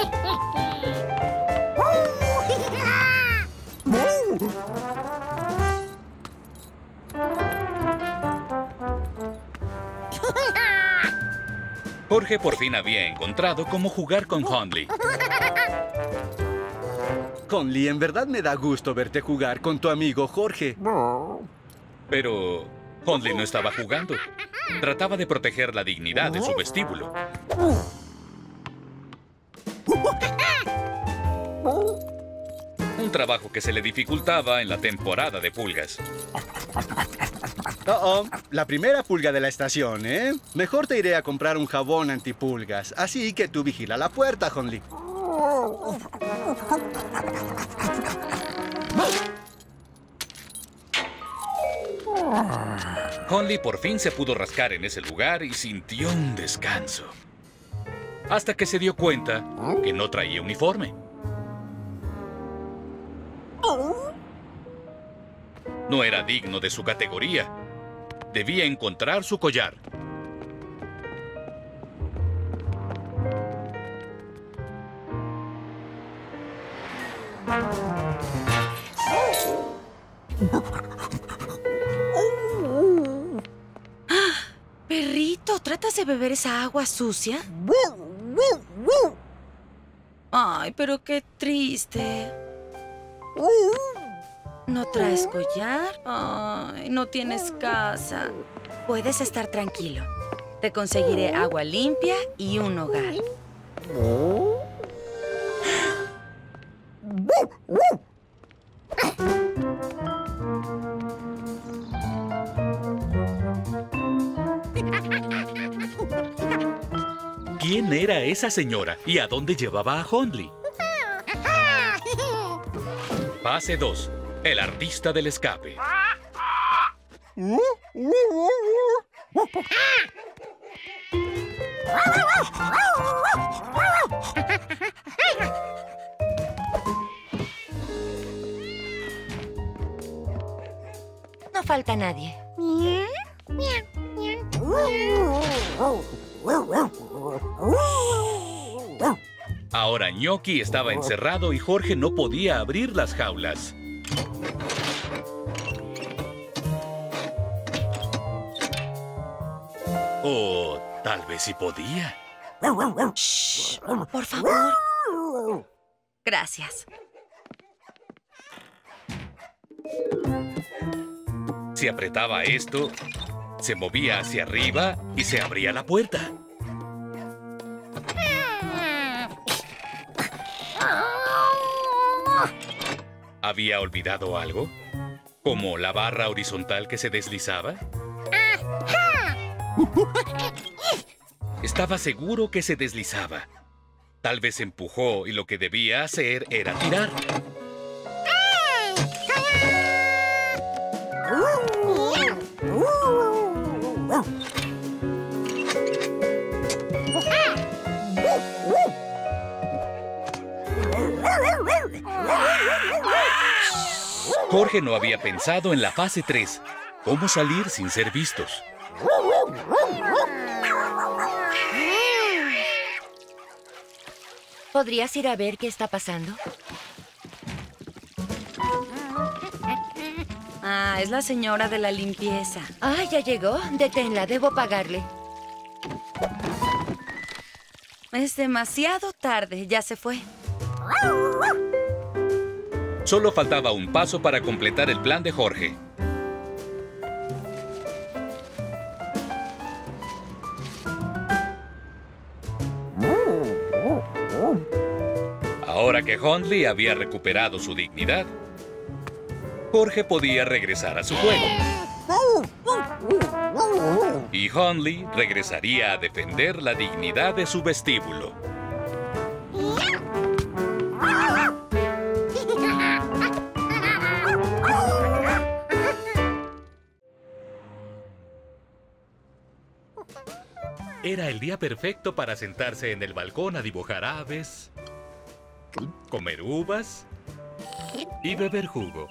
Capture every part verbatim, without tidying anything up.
Jorge por fin había encontrado cómo jugar con Hundley. Hundley, en verdad me da gusto verte jugar con tu amigo Jorge. Pero Hundley no estaba jugando. Trataba de proteger la dignidad de su vestíbulo. Un trabajo que se le dificultaba en la temporada de pulgas. Oh, oh, la primera pulga de la estación, ¿eh? Mejor te iré a comprar un jabón antipulgas. Así que tú vigila la puerta, Hundley. Hundley por fin se pudo rascar en ese lugar y sintió un descanso. Hasta que se dio cuenta que no traía uniforme. No era digno de su categoría. Debía encontrar su collar. Perrito, ¿tratas de beber esa agua sucia? Ay, pero qué triste. ¿No traes collar? Ay, no tienes casa. Puedes estar tranquilo. Te conseguiré agua limpia y un hogar. ¿Quién era esa señora y a dónde llevaba a Hundley? Fase dos. El artista del escape. No falta nadie. Ahora Gnocchi estaba encerrado y Jorge no podía abrir las jaulas. O tal vez sí podía. Shh, por favor. Gracias. Si apretaba esto, se movía hacia arriba y se abría la puerta. ¿Había olvidado algo? ¿Como la barra horizontal que se deslizaba? Estaba seguro que se deslizaba. Tal vez empujó y lo que debía hacer era tirar. Jorge no había pensado en la fase tres. ¿Cómo salir sin ser vistos? ¿Podrías ir a ver qué está pasando? Ah, es la señora de la limpieza. Ah, ya llegó. Deténla, debo pagarle. Es demasiado tarde, ya se fue. Solo faltaba un paso para completar el plan de Jorge. Ahora que Hundley había recuperado su dignidad, Jorge podía regresar a su juego. Y Hundley regresaría a defender la dignidad de su vestíbulo. Era el día perfecto para sentarse en el balcón a dibujar aves, comer uvas y beber jugo.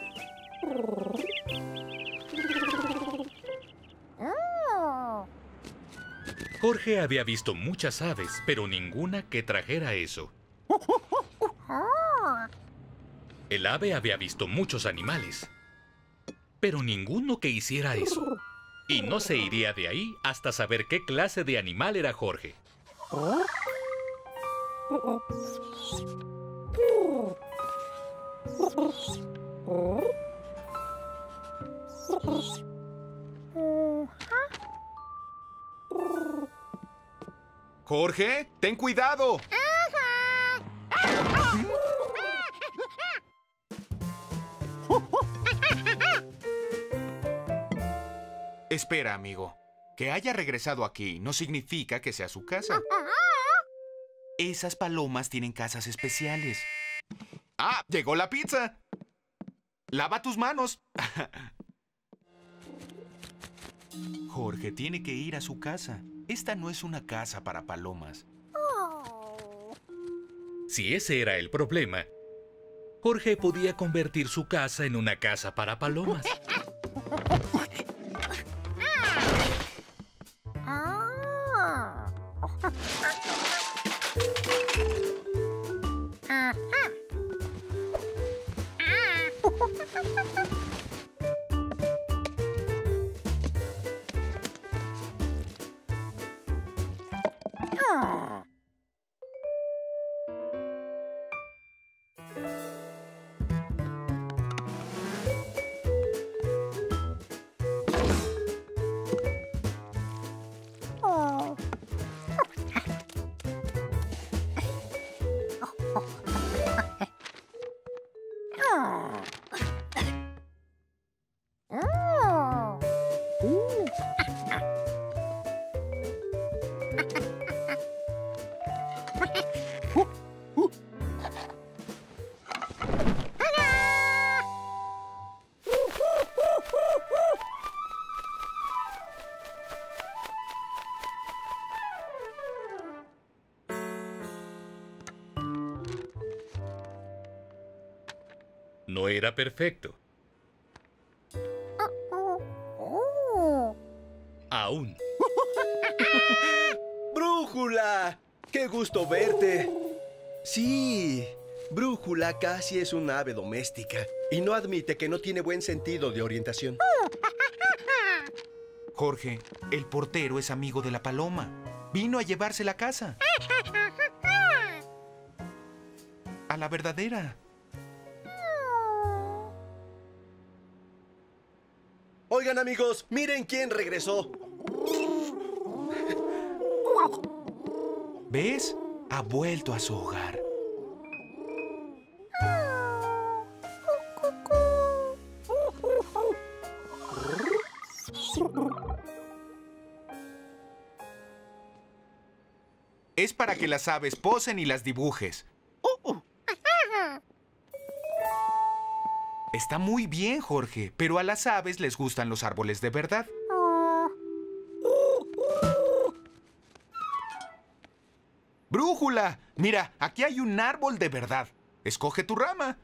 Jorge había visto muchas aves, pero ninguna que trajera eso. El ave había visto muchos animales, pero ninguno que hiciera eso. Y no se iría de ahí hasta saber qué clase de animal era Jorge. Jorge, ten cuidado. Espera, amigo. Que haya regresado aquí no significa que sea su casa. Esas palomas tienen casas especiales. ¡Ah! ¡Llegó la pizza! ¡Lava tus manos! Jorge tiene que ir a su casa. Esta no es una casa para palomas. Si ese era el problema, Jorge podía convertir su casa en una casa para palomas. No era perfecto. Aún. ¡Brújula! ¡Qué gusto verte! Sí, Brújula casi es un ave doméstica y no admite que no tiene buen sentido de orientación. Jorge, el portero es amigo de la paloma. Vino a llevarse la casa. A la verdadera. Oigan, amigos, miren quién regresó. ¿Ves? Ha vuelto a su hogar. Es para que las aves posen y las dibujes. Está muy bien, Jorge, pero a las aves les gustan los árboles de verdad. ¡Brújula! Mira, aquí hay un árbol de verdad. Escoge tu rama.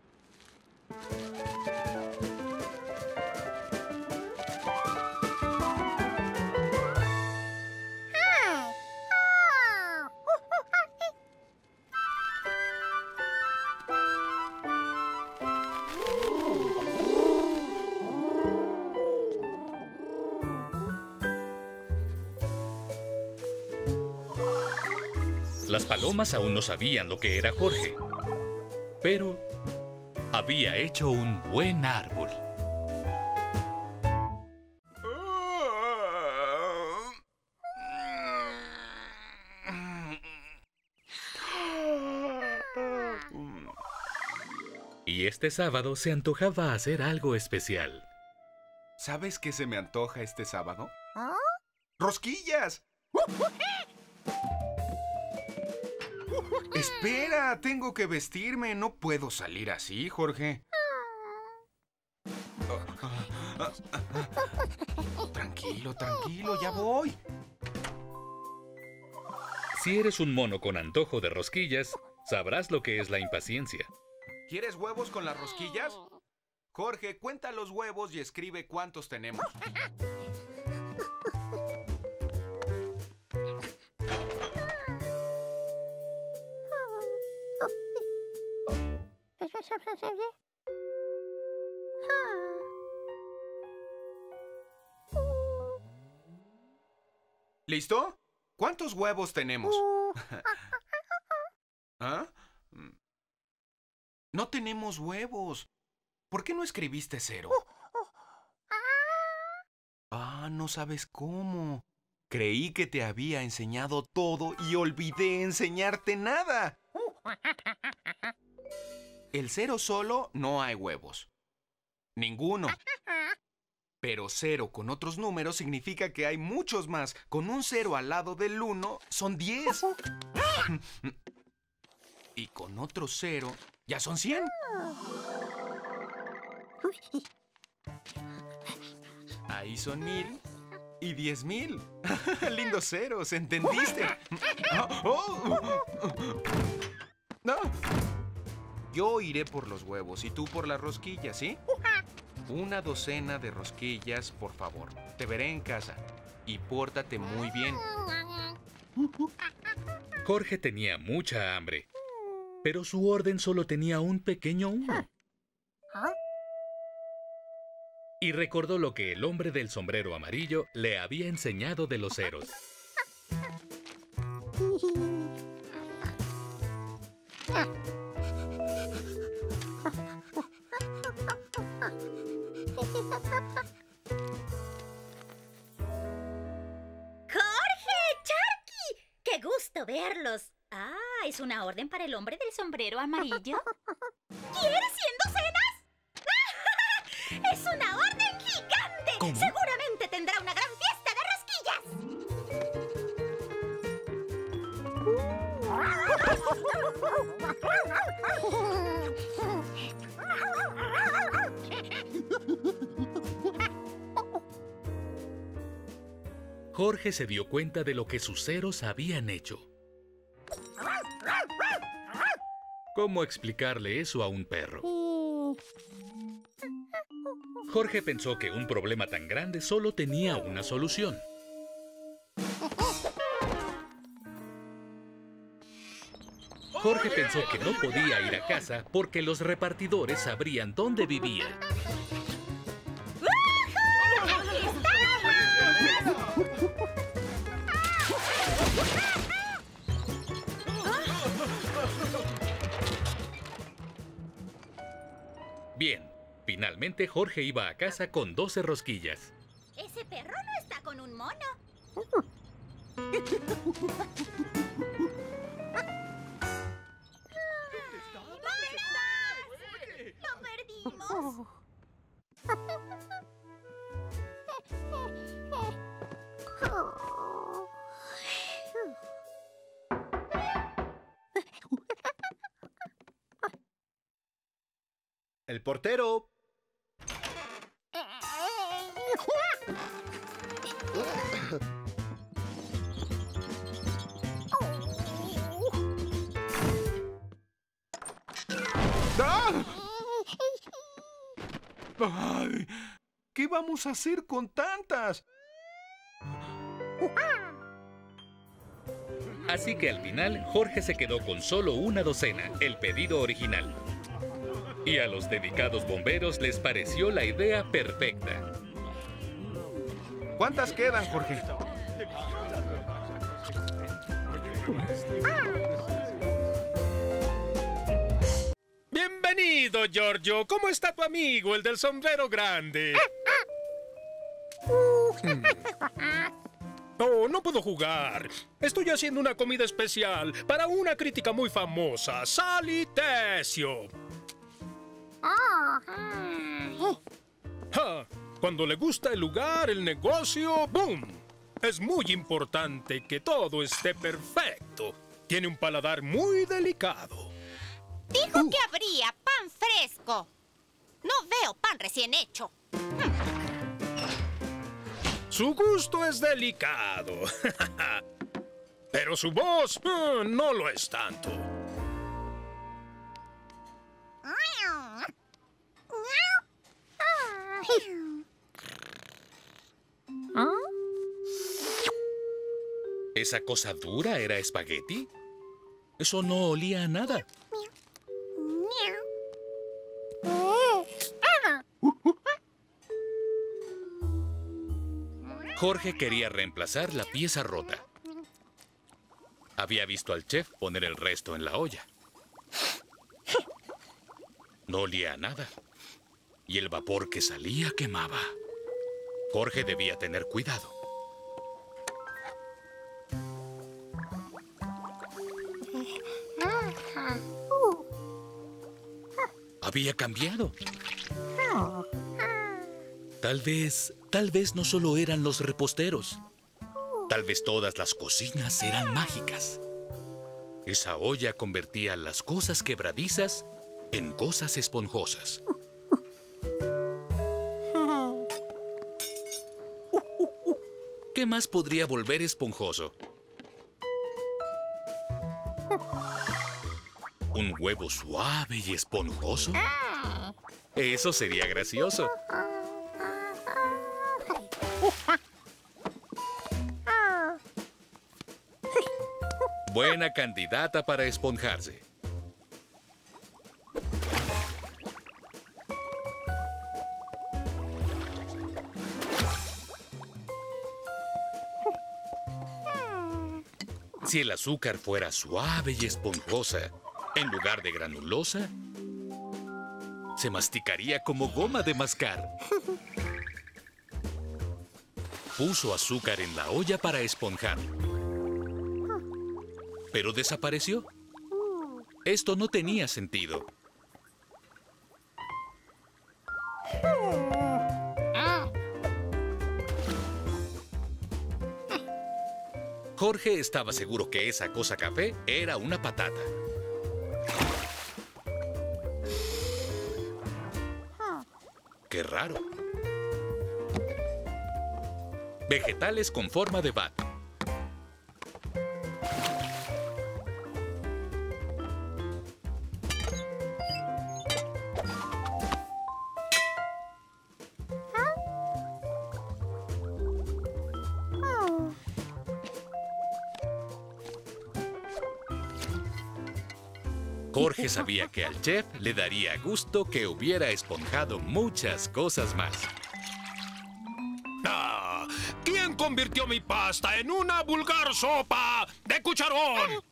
Las palomas aún no sabían lo que era Jorge, pero había hecho un buen árbol. Y este sábado se antojaba hacer algo especial. ¿Sabes qué se me antoja este sábado? ¡Rosquillas! Espera, tengo que vestirme. No puedo salir así, Jorge. Tranquilo, tranquilo, ya voy. Si eres un mono con antojo de rosquillas, sabrás lo que es la impaciencia. ¿Quieres huevos con las rosquillas? Jorge, cuenta los huevos y escribe cuántos tenemos. ¿Listo? ¿Cuántos huevos tenemos? ¿Ah? No tenemos huevos. ¿Por qué no escribiste cero? Ah, no sabes cómo. Creí que te había enseñado todo y olvidé enseñarte nada. El cero solo no hay huevos. Ninguno. Pero cero con otros números significa que hay muchos más. Con un cero al lado del uno son diez. Y con otro cero ya son cien. Ahí son mil y diez mil. Lindos ceros, ¿entendiste? Oh, oh. No. Yo iré por los huevos y tú por las rosquillas, ¿sí? Una docena de rosquillas, por favor. Te veré en casa. Y pórtate muy bien. Jorge tenía mucha hambre, pero su orden solo tenía un pequeño uno. Y recordó lo que el hombre del sombrero amarillo le había enseñado de los ceros. ¡Qué gusto verlos! Ah, ¿es una orden para el hombre del sombrero amarillo? ¿Quieres cien docenas? ¡Es una orden gigante! ¿Cómo? Seguramente tendrá una gran fiesta de Jorge se dio cuenta de lo que sus ceros habían hecho. ¿Cómo explicarle eso a un perro? Jorge pensó que un problema tan grande solo tenía una solución. Jorge pensó que no podía ir a casa porque los repartidores sabrían dónde vivía. Bien, finalmente Jorge iba a casa con doce rosquillas. Ese perro no está con un mono. ¡Lo perdimos! El portero. ¡Ah! ¡Ay! ¿Qué vamos a hacer con tantas? Así que al final, Jorge se quedó con solo una docena, el pedido original. Y a los dedicados bomberos les pareció la idea perfecta. ¿Cuántas quedan, Jorge? Bienvenido, Giorgio. ¿Cómo está tu amigo, el del sombrero grande? Oh, no puedo jugar. Estoy haciendo una comida especial para una crítica muy famosa, Sally Tesio. Ja, cuando le gusta el lugar, el negocio, ¡boom! Es muy importante que todo esté perfecto. Tiene un paladar muy delicado. Dijo Uh. que habría pan fresco. No veo pan recién hecho. Su gusto es delicado. Pero su voz uh, no lo es tanto. ¿Esa cosa dura era espagueti? Eso no olía a nada. Jorge quería reemplazar la pieza rota. Había visto al chef poner el resto en la olla. No olía a nada. Y el vapor que salía quemaba. Jorge debía tener cuidado. Había cambiado. Tal vez, tal vez no solo eran los reposteros. Tal vez todas las cocinas eran mágicas. Esa olla convertía las cosas quebradizas en cosas esponjosas. ¿Qué más podría volver esponjoso? ¿Un huevo suave y esponjoso? Eso sería gracioso. Buena candidata para esponjarse. Si el azúcar fuera suave y esponjosa, en lugar de granulosa, se masticaría como goma de mascar. Puso azúcar en la olla para esponjar. Pero desapareció. Esto no tenía sentido. Jorge estaba seguro que esa cosa café era una patata. ¡Qué raro! Vegetales con forma de bat. Jorge sabía que al chef le daría gusto que hubiera esponjado muchas cosas más. Ah, ¿quién convirtió mi pasta en una vulgar sopa de cucharón?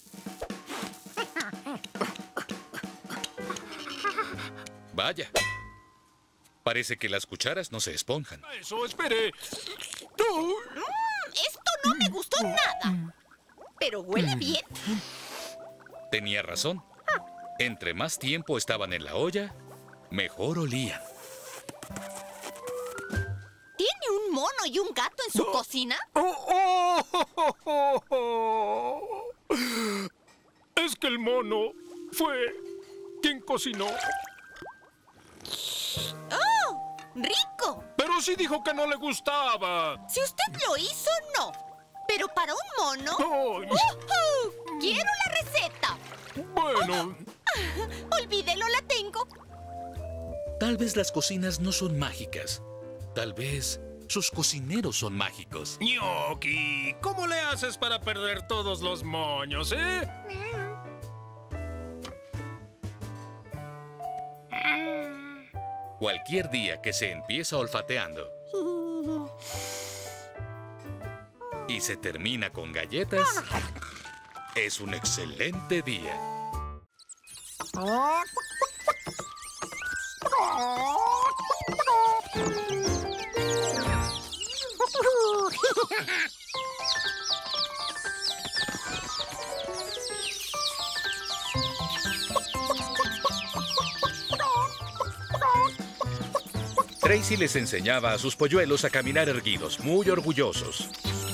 Vaya. Parece que las cucharas no se esponjan. Eso, espere. Mm, esto no me gustó nada. Pero huele bien. Tenía razón. Entre más tiempo estaban en la olla, mejor olían. ¿Tiene un mono y un gato en su No. cocina? Oh, oh, oh, oh, oh. Es que el mono fue quien cocinó. ¡Oh! ¡Rico! Pero sí dijo que no le gustaba. Si usted lo hizo, no. Pero para un mono... Ay. ¡Uhú! ¡Quiero la receta! Bueno, Olvídelo, la tengo. Tal vez las cocinas no son mágicas. Tal vez sus cocineros son mágicos. Gnocchi, ¿cómo le haces para perder todos los moños, eh? Cualquier día que se empieza olfateando y se termina con galletas, es un excelente día. Tracy les enseñaba a sus polluelos a caminar erguidos, muy orgullosos.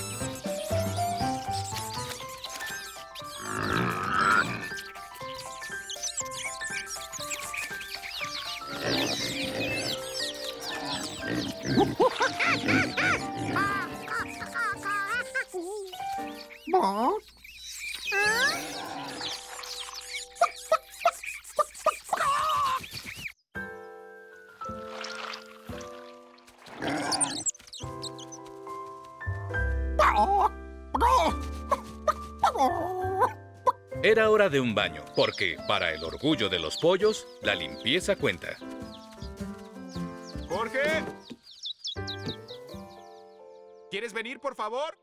Era hora de un baño, porque, para el orgullo de los pollos, la limpieza cuenta. ¡Jorge! ¿Quieres venir, por favor?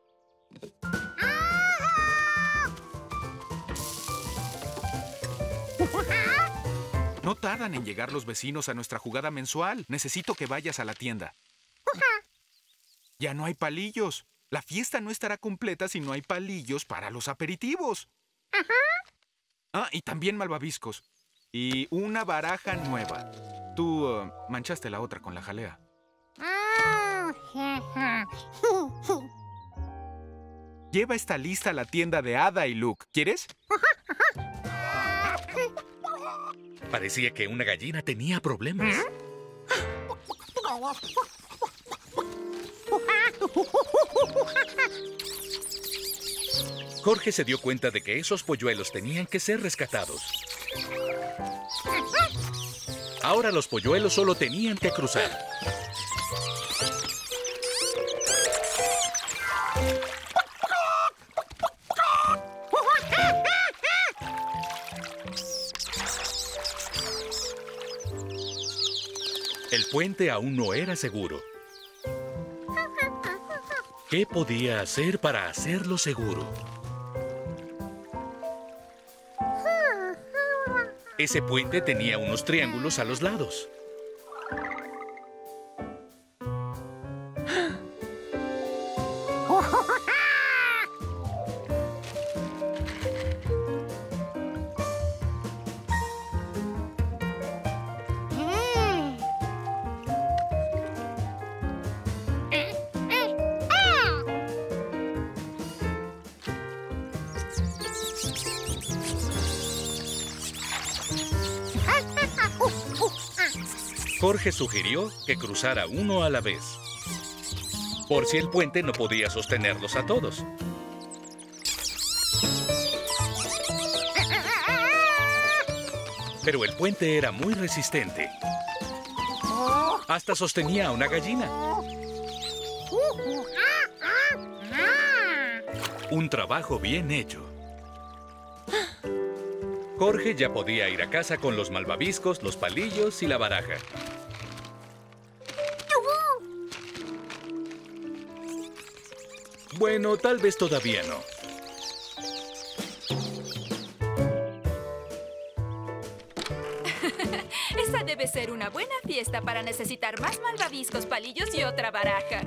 No tardan en llegar los vecinos a nuestra jugada mensual. Necesito que vayas a la tienda. Ya no hay palillos. La fiesta no estará completa si no hay palillos para los aperitivos. Ah, y también malvaviscos. Y una baraja nueva. Tú uh, manchaste la otra con la jalea. Lleva esta lista a la tienda de Ada y Luke. ¿Quieres? Parecía que una gallina tenía problemas. Jorge se dio cuenta de que esos polluelos tenían que ser rescatados. Ahora los polluelos solo tenían que cruzar. El puente aún no era seguro. ¿Qué podía hacer para hacerlo seguro? Ese puente tenía unos triángulos a los lados. Jorge sugirió que cruzara uno a la vez, por si el puente no podía sostenerlos a todos. Pero el puente era muy resistente. Hasta sostenía a una gallina. Un trabajo bien hecho. Jorge ya podía ir a casa con los malvaviscos, los palillos y la baraja. Bueno, tal vez todavía no. Esa debe ser una buena fiesta para necesitar más malvaviscos, palillos y otra baraja.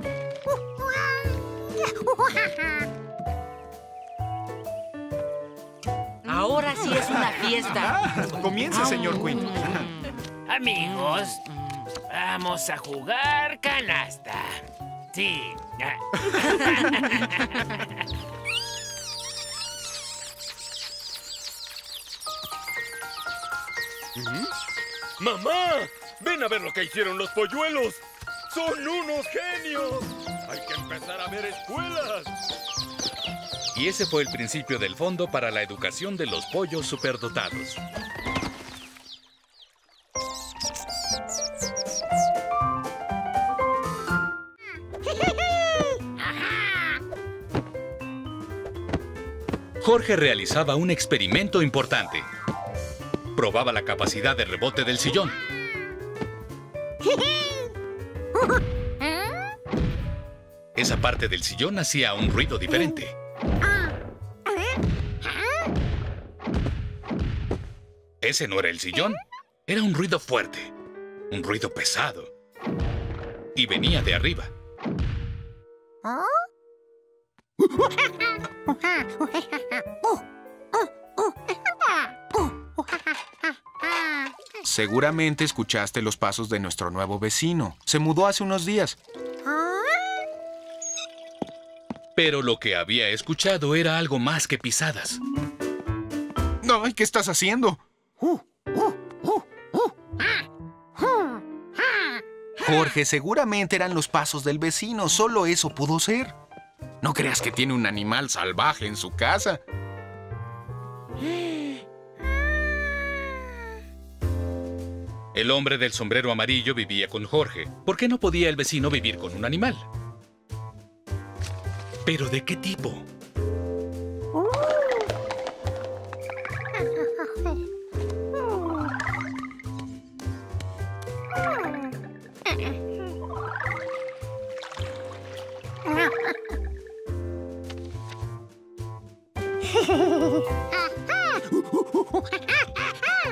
Ahora sí es una fiesta. Comienza, señor Quinn. Amigos, vamos a jugar canasta. Sí. ¡Mamá! ¡Ven a ver lo que hicieron los polluelos! ¡Son unos genios! ¡Hay que empezar a ver escuelas! Y ese fue el principio del fondo para la educación de los pollos superdotados. Jorge realizaba un experimento importante. Probaba la capacidad de rebote del sillón. Esa parte del sillón hacía un ruido diferente. Ese no era el sillón. Era un ruido fuerte. Un ruido pesado. Y venía de arriba. Seguramente escuchaste los pasos de nuestro nuevo vecino. Se mudó hace unos días. Pero lo que había escuchado era algo más que pisadas. ¡Ay, qué estás haciendo! Jorge, seguramente eran los pasos del vecino. Solo eso pudo ser. No creas que tiene un animal salvaje en su casa. El hombre del sombrero amarillo vivía con Jorge. ¿Por qué no podía el vecino vivir con un animal? ¿Pero de qué tipo?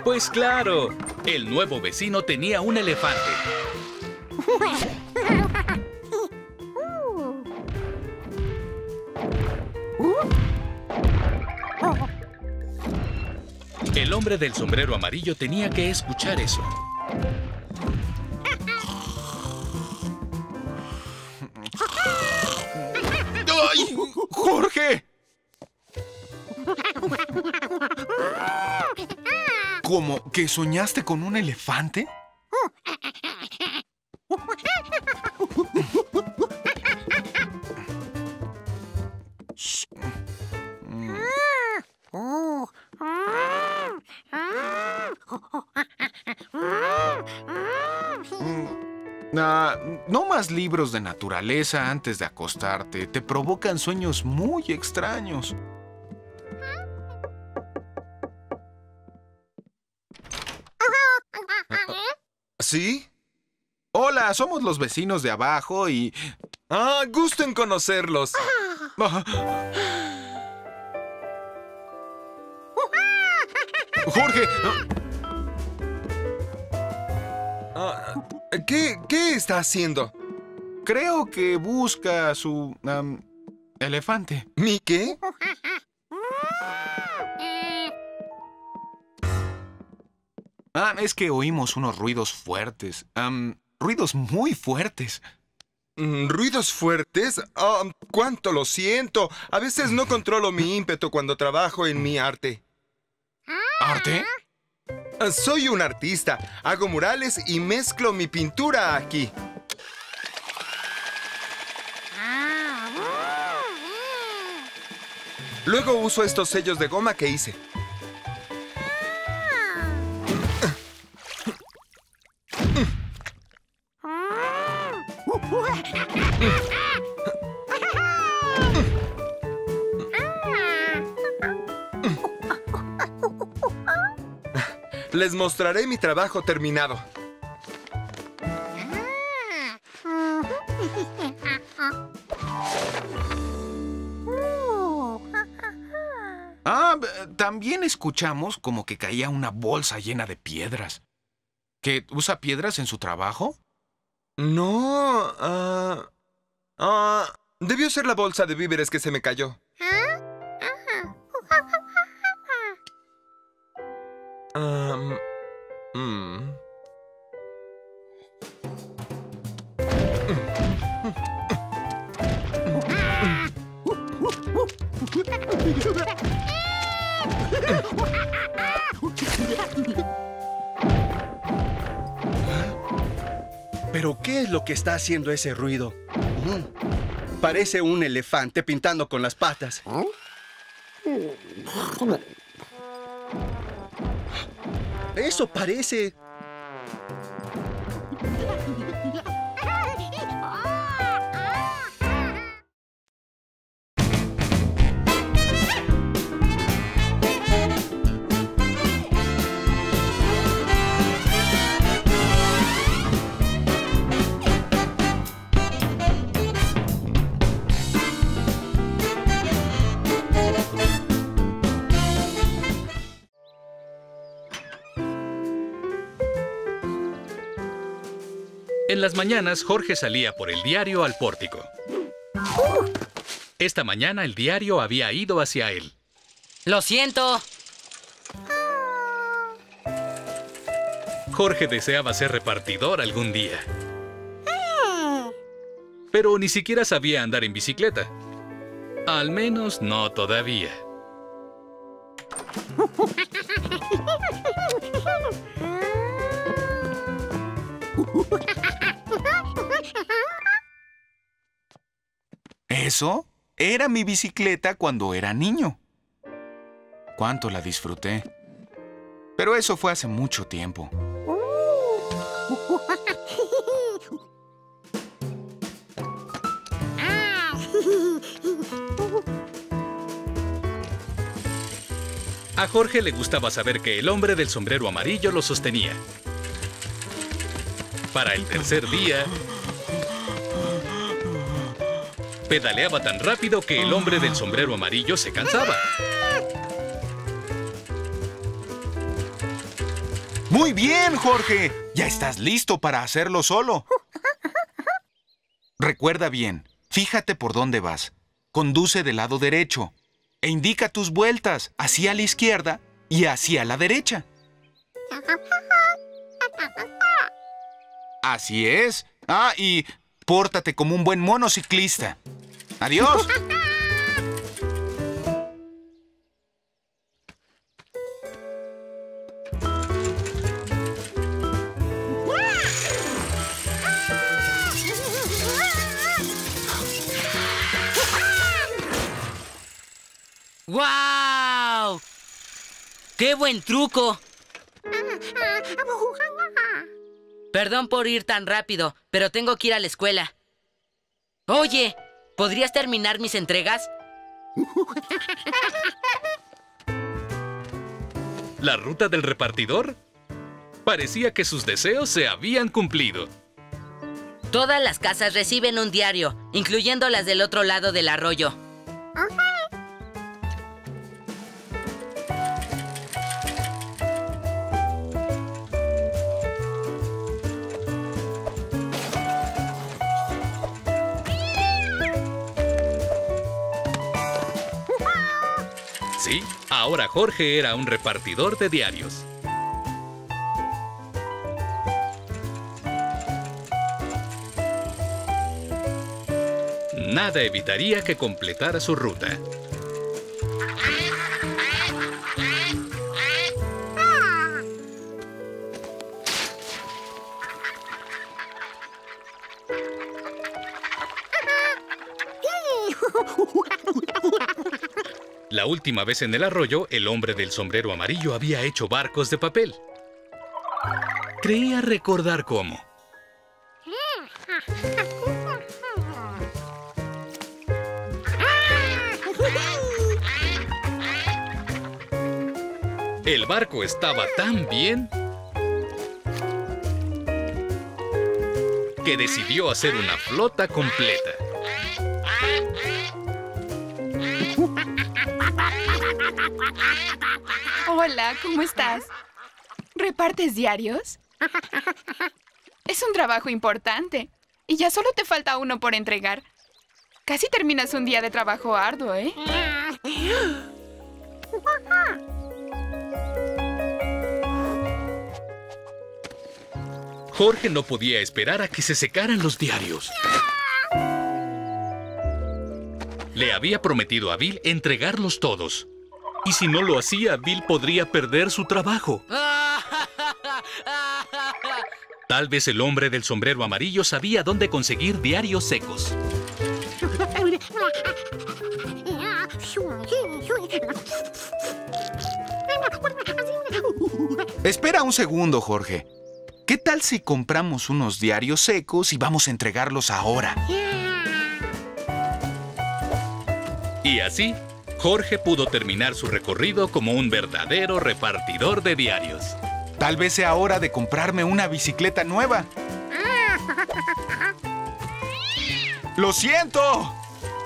Pues claro, el nuevo vecino tenía un elefante. El hombre del sombrero amarillo tenía que escuchar eso. ¡Ay! ¡Jorge! ¿Cómo? ¿Que soñaste con un elefante? Ah, no más libros de naturaleza antes de acostarte. Te provocan sueños muy extraños. ¿Sí? Hola, somos los vecinos de abajo y... Ah, gusto en conocerlos. Jorge... Ah, ¿qué, ¿Qué está haciendo? Creo que busca su... Um, elefante. ¿Mi qué? Ah, es que oímos unos ruidos fuertes. Um, ruidos muy fuertes. ¿Ruidos fuertes? Oh, ¡cuánto lo siento! A veces no controlo mi ímpetu cuando trabajo en mi arte. ¿Arte? Soy un artista. Hago murales y mezclo mi pintura aquí. Luego uso estos sellos de goma que hice. Les mostraré mi trabajo terminado. Ah, también escuchamos como que caía una bolsa llena de piedras. ¿Que usa piedras en su trabajo? No, ah... ah, debió ser la bolsa de víveres que se me cayó. Um, mm. ¿Pero qué es lo que está haciendo ese ruido? Mm. Parece un elefante pintando con las patas. Eso parece... En las mañanas, Jorge salía por el diario al pórtico. Esta mañana, el diario había ido hacia él. ¡Lo siento! Jorge deseaba ser repartidor algún día. Pero ni siquiera sabía andar en bicicleta. Al menos no todavía. Eso era mi bicicleta cuando era niño. Cuánto la disfruté. Pero eso fue hace mucho tiempo. A Jorge le gustaba saber que el hombre del sombrero amarillo lo sostenía. Para el tercer día, pedaleaba tan rápido que el hombre del sombrero amarillo se cansaba. ¡Muy bien, Jorge! Ya estás listo para hacerlo solo. Recuerda bien, fíjate por dónde vas. Conduce del lado derecho e indica tus vueltas hacia la izquierda y hacia la derecha. Así es. Ah, y pórtate como un buen mono ciclista. ¡Adiós! ¡Guau! ¡Qué buen truco! Perdón por ir tan rápido, pero tengo que ir a la escuela. Oye, ¿podrías terminar mis entregas? ¿La ruta del repartidor? Parecía que sus deseos se habían cumplido. Todas las casas reciben un diario, incluyendo las del otro lado del arroyo. Sí, ahora Jorge era un repartidor de diarios. Nada evitaría que completara su ruta. La última vez en el arroyo, el hombre del sombrero amarillo había hecho barcos de papel. Creía recordar cómo. El barco estaba tan bien que decidió hacer una flota completa. Hola, ¿cómo estás? ¿Repartes diarios? Es un trabajo importante. Y ya solo te falta uno por entregar. Casi terminas un día de trabajo arduo, ¿eh? Jorge no podía esperar a que se secaran los diarios. Le había prometido a Bill entregarlos todos. Y si no lo hacía, Bill podría perder su trabajo. Tal vez el hombre del sombrero amarillo sabía dónde conseguir diarios secos. Espera un segundo, Jorge. ¿Qué tal si compramos unos diarios secos y vamos a entregarlos ahora? Y así, Jorge pudo terminar su recorrido como un verdadero repartidor de diarios. Tal vez sea hora de comprarme una bicicleta nueva. ¡Lo siento!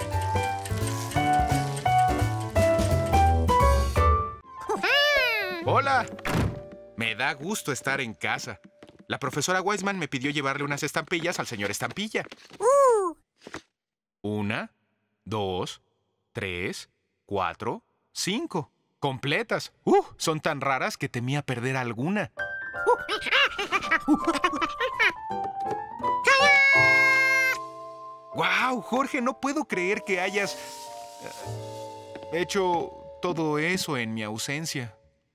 Hola. Me da gusto estar en casa. La profesora Weisman me pidió llevarle unas estampillas al señor Estampilla. Uh. Una, dos, tres, cuatro, cinco. Completas. Uh, son tan raras que temía perder alguna. ¡Guau! Jorge, no puedo creer que hayas uh, hecho todo eso en mi ausencia.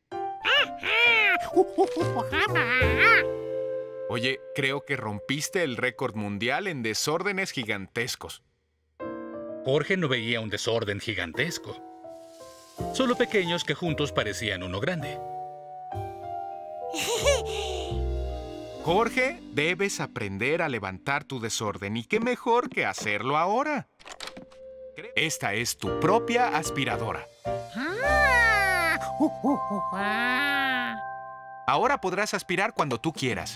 Oye, creo que rompiste el récord mundial en desórdenes gigantescos. Jorge no veía un desorden gigantesco. Solo pequeños que juntos parecían uno grande. Jorge, debes aprender a levantar tu desorden. ¿Y qué mejor que hacerlo ahora? Esta es tu propia aspiradora. Ahora podrás aspirar cuando tú quieras.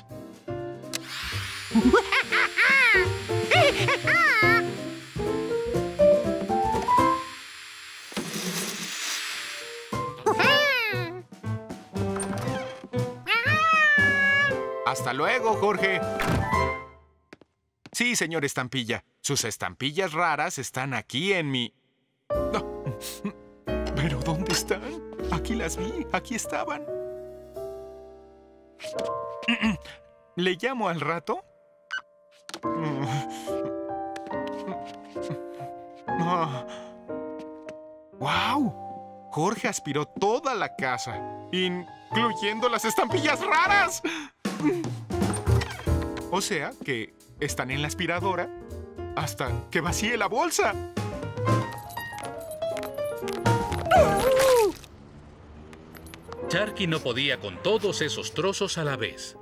Hasta luego, Jorge. Sí, señor Estampilla. Sus estampillas raras están aquí en mi... No. ¿Pero dónde están? Aquí las vi. Aquí estaban. ¿Le llamo al rato? ¡Wow! Jorge aspiró toda la casa, incluyendo las estampillas raras. O sea que están en la aspiradora hasta que vacíe la bolsa. Sharky no podía con todos esos trozos a la vez.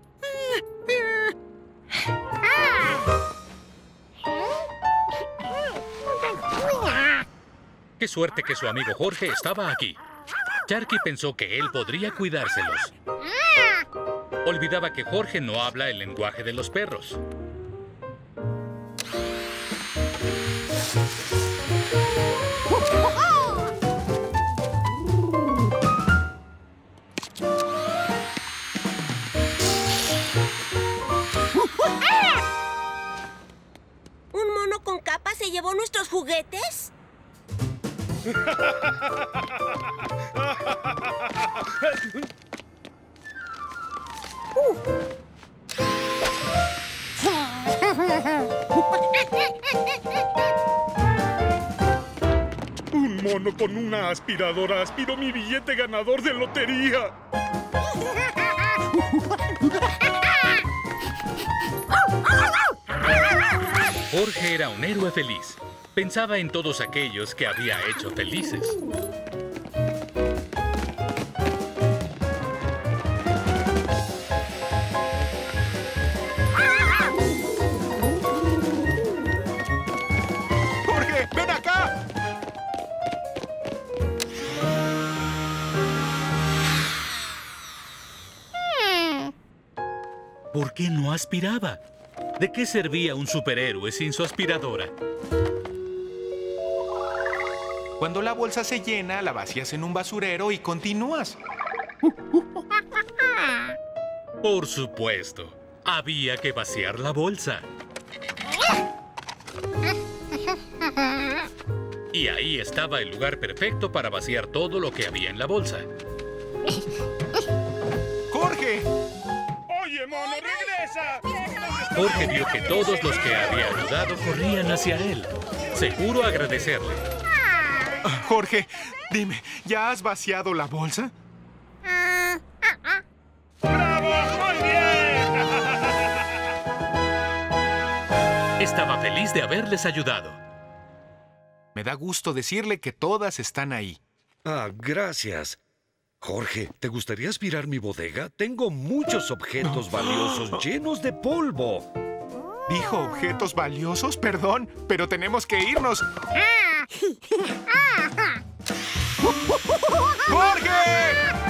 Qué suerte que su amigo Jorge estaba aquí. Sharky pensó que él podría cuidárselos. Olvidaba que Jorge no habla el lenguaje de los perros. ¿Un mono con capa se llevó nuestros juguetes? Un mono con una aspiradora aspiró mi billete ganador de lotería. Jorge era un héroe feliz. Pensaba en todos aquellos que había hecho felices. ¡Jorge, ven acá! ¿Por qué no aspiraba? ¿De qué servía un superhéroe sin su aspiradora? Cuando la bolsa se llena, la vacías en un basurero y continúas. Por supuesto. Había que vaciar la bolsa. Y ahí estaba el lugar perfecto para vaciar todo lo que había en la bolsa. ¡Jorge! ¡Oye, mono, regresa! Jorge vio que todos los que había ayudado corrían hacia él. Seguro agradecerle. Jorge, dime, ¿ya has vaciado la bolsa? ¡Bravo! ¡Muy bien! Estaba feliz de haberles ayudado. Me da gusto decirle que todas están ahí. Ah, gracias. Jorge, ¿te gustaría aspirar mi bodega? Tengo muchos objetos valiosos llenos de polvo. ¿Dijo objetos valiosos? Perdón, pero tenemos que irnos. ¡Jorge!